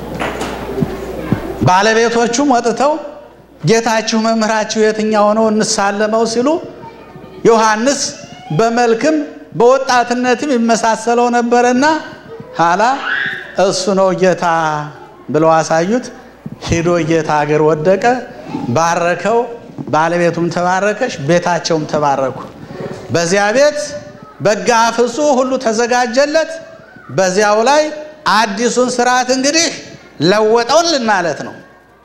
ባለቤቶቹም ወጥተው ጌታችሁ መምህራችሁ የትኛው ነው እንሳለመው ሲሉ ዮሐንስ በመልክም በወጣትነትም ይመሳሰለው ነበርና hala እሱ ነው ጌታ ብለው አሳዩት ሄዶ ጌታ አገር ወደቀ ባረከው ባለቤቱም ተባረከሽ ቤታቸውም ተባረኩ በዚያ ቤት በጋፍሱ ሁሉ ተዘጋጀለት በዚያው ላይ አዲሱን ሥርዓት እንግዲህ ለወጠውልን ማለት ነው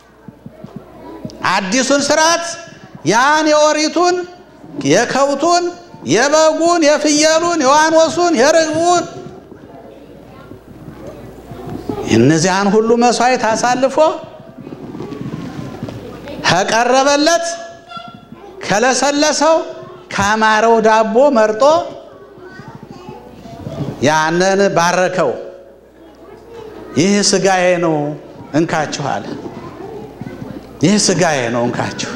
አዲሱን ሥርዓት ያን የኦሪቱን የከብቱን የበጉን የፍየሉን የዋኖሱን የርግቡን እነዚያን ሁሉ መስዋዕት አሳልፎ ተቀረበለት ከለሰለሰው ካማረው ዳቦ መርጦ ያንን ባረከው ይህ ሥጋዬ ነው እንካችሁ አለ ይህ ሥጋዬ ነው እንካችሁ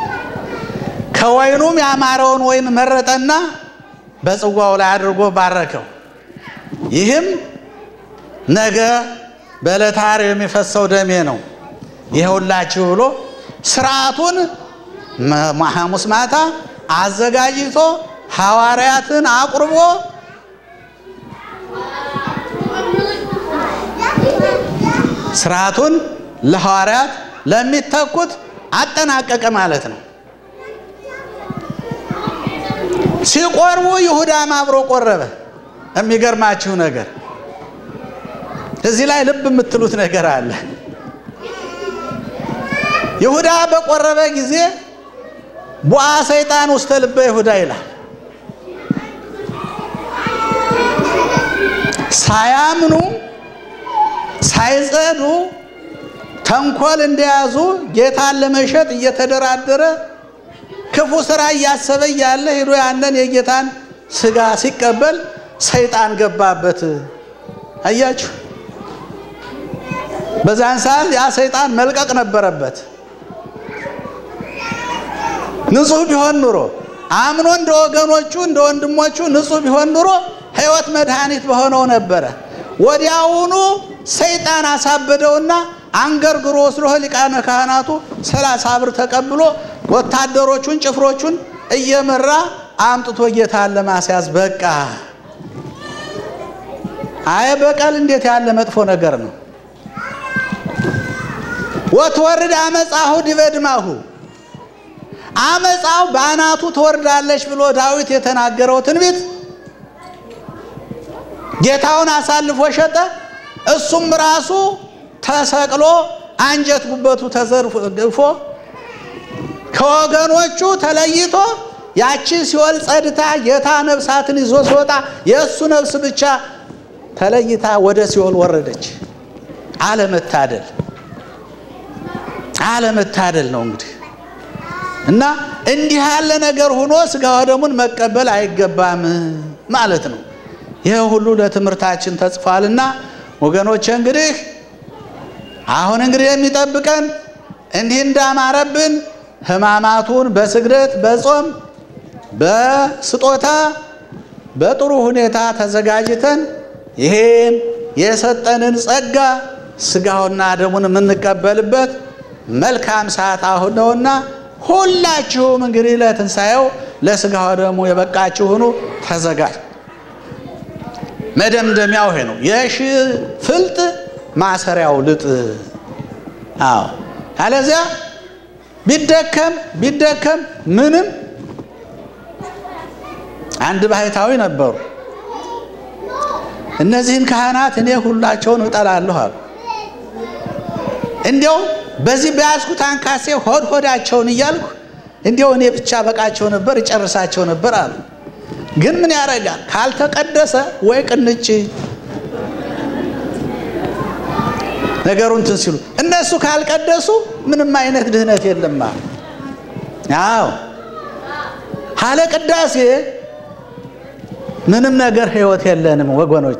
ከወይኑም ያማረውን ወይን መረጠና በጽዋው ላይ አድርጎ ባረከው ይህም ነገ በለታር የሚፈሰው ደሜ ነው ይሁላችሁ ብሎ ሥርዓቱን ሐሙስ ማታ አዘጋጅቶ ሐዋርያትን አቅርቦ ሥርዓቱን ለሐዋርያት ለሚተኩት አጠናቀቀ ማለት ነው ሲቆርቡ ይሁዳም አብሮ ቆረበ የሚገርማችሁ ነገር እዚህ ላይ ልብ የምትሉት ነገር አለ ይሁዳ በቆረበ ጊዜ ቡአ ሰይጣን ውስጥ ልበ ይሁዳ ይላል ሳያምኑ ሳይጸዱ ተንኮል እንደያዙ ጌታን ለመሸጥ እየተደራደረ ክፉ ሥራ ያሰበ ያለ ሄዶ ያንን የጌታን ሥጋ ሲቀበል ሰይጣን ገባበት አያችሁ በዛን ሰዓት ያ ሰይጣን መልቀቅ ነበረበት ንጹህ ቢሆን ኑሮ አምኖ እንደ ወገኖቹ እንደ ወንድሞቹ ንጹህ ቢሆን ኑሮ ሕይወት መድኃኒት በሆነው ነበር ወዲያውኑ ሰይጣን አሳበደውና አንገርግሮ ወስዶ ሊቃነ ካህናቱ ሰላሳ ብር ተቀብሎ ወታደሮቹን ጭፍሮቹን እየመራ አምጥቶ ጌታን ለማስያዝ በቃ አይ በቀል እንዴት ያለ መጥፎ ነገር ነው ወትወርድ አመጻሁ ዲበድማሁ አመጻው ባናቱ ተወርዳለች ብሎ ዳዊት የተናገረው ትንቢት ጌታውን አሳልፎ ሸጠ እሱም ራሱ ተሰቅሎ አንጀት ጉበቱ ተዘርፎ ከወገኖቹ ተለይቶ ያቺ ሲወል ጸድታ ጌታ ነፍሳትን ይዞ ሲወጣ የእሱ ነፍስ ብቻ ተለይታ ወደ ሲኦል ወረደች አለመታደል አለመታደል ነው እንግዲህ እና እንዲህ ያለ ነገር ሆኖ ሥጋው ደሙን መቀበል አይገባም ማለት ነው ይሄ ሁሉ ለትምህርታችን ተጽፏልና ወገኖቼ እንግዲህ አሁን እንግዲህ የሚጠብቀን እንዲህ እንዳማረብን ሕማማቱን በስግደት በጾም በስጦታ በጥሩ ሁኔታ ተዘጋጅተን ይሄን የሰጠንን ጸጋ ሥጋውና ደሙን የምንቀበልበት መልካም ሰዓት አሁን ነውና ሁላችሁም እንግዲህ ለትንሳኤው ለሥጋው ደሙ የበቃችሁ ሁኑ ተዘጋጅ መደምደሚያው ይሄ ነው የሺ ፍልጥ ማሰሪያው ልጥ አዎ አለዚያ ቢደከም ቢደከም ምንም አንድ ባይታዊ ነበሩ እነዚህን ካህናት እኔ ሁላቸውን እጠላለሁ አሉ እንዴው በዚህ ቢያስኩት አንካሴ ሆድ ሆዳቸውን ይያልኩ እንዴው እኔ ብቻ በቃቸው ነበር ይጨርሳቸው ነበር አሉ ግን ምን ያረጋል ካልተቀደሰ ወይ ቅንጭ ነገሩን ትንሲሉ እነሱ ካልቀደሱ ምንም አይነት ድህነት የለም አዎ ሐለ ቅዳሴ ምንም ነገር ህይወት የለንም ወገኖቼ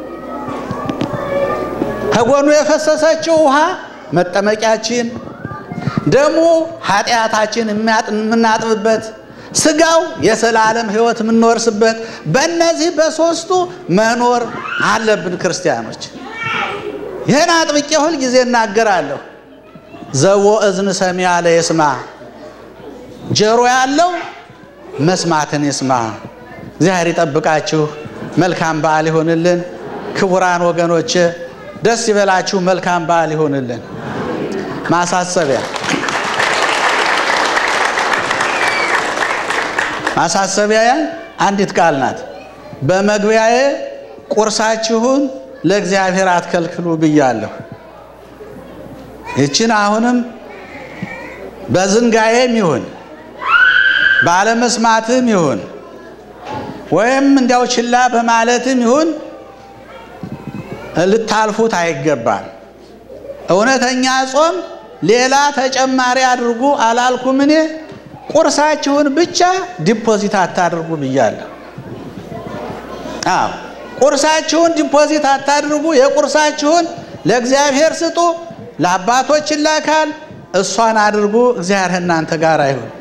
ከጎኑ የፈሰሰችው ውሃ መጠመቂያችን ደሙ ኃጢያታችን የምናጥብበት ሥጋው የሰላለም ህይወት የምንወርስበት በእነዚህ በሶስቱ መኖር አለብን ክርስቲያኖች ይሄን አጥብቄ ሁሉ ጊዜ እናገራለሁ ዘዎ እዝን ሰሚያ ለይስማ ጆሮ ያለው መስማትን ይስማ። እግዚአብሔር ይጠብቃችሁ። መልካም በዓል ይሁንልን። ክቡራን ወገኖች ደስ ይበላችሁ። መልካም በዓል ይሁንልን። ማሳሰቢያ ማሳሰቢያ አንዲት ቃል ናት። በመግቢያዬ ቁርሳችሁን ለእግዚአብሔር አትከልክሉ ብያለሁ። እቺን አሁንም በዝንጋዬም ይሁን ባለመስማትም ይሁን ወይም እንዲያው ችላ በማለትም ይሁን ልታልፉት አይገባም። እውነተኛ ጾም ሌላ ተጨማሪ አድርጉ አላልኩም። እኔ ቁርሳችሁን ብቻ ዲፖዚት አታድርጉ ብያለሁ። አዎ ቁርሳችሁን ዲፖዚት አታድርጉ። የቁርሳችሁን ለእግዚአብሔር ስጡ። ለአባቶች ይላካል። እሷን አድርጉ። እግዚአብሔር እናንተ ጋር ይሁን።